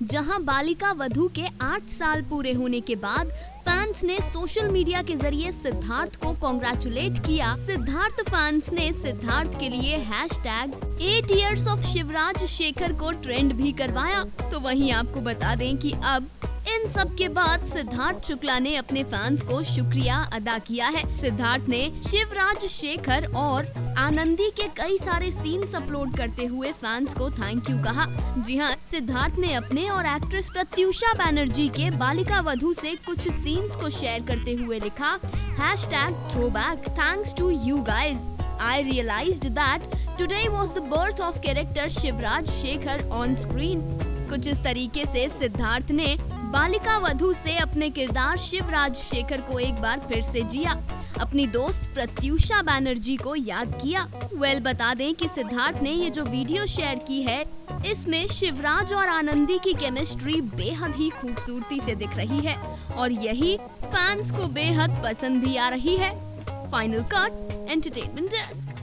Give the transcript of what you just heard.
जहां बालिका वधू के 8 साल पूरे होने के बाद फैंस ने सोशल मीडिया के जरिए सिद्धार्थ को कॉन्ग्रेचुलेट किया। सिद्धार्थ फैंस ने सिद्धार्थ के लिए #8 years of शिवराज शेखर को ट्रेंड भी करवाया। तो वहीं आपको बता दें कि अब इन सब के बाद सिद्धार्थ शुक्ला ने अपने फैंस को शुक्रिया अदा किया है। सिद्धार्थ ने शिवराज शेखर और आनंदी के कई सारे सीन्स अपलोड करते हुए फैंस को थैंक यू कहा। जी हाँ, सिद्धार्थ ने अपने और एक्ट्रेस प्रत्युषा बैनर्जी के बालिका वधू से कुछ सीन्स को शेयर करते हुए लिखा #throwback thanks to you guys. I realized that today was the birth of character Shivraj Shekhar on screen. कुछ इस तरीके से सिद्धार्थ ने बालिका वधू से अपने किरदार शिवराज शेखर को एक बार फिर से जिया, अपनी दोस्त प्रत्युषा बैनर्जी को याद किया। बता दें कि सिद्धार्थ ने ये जो वीडियो शेयर की है, इसमें शिवराज और आनंदी की केमिस्ट्री बेहद ही खूबसूरती से दिख रही है और यही फैंस को बेहद पसंद भी आ रही है। Final cut entertainment desk.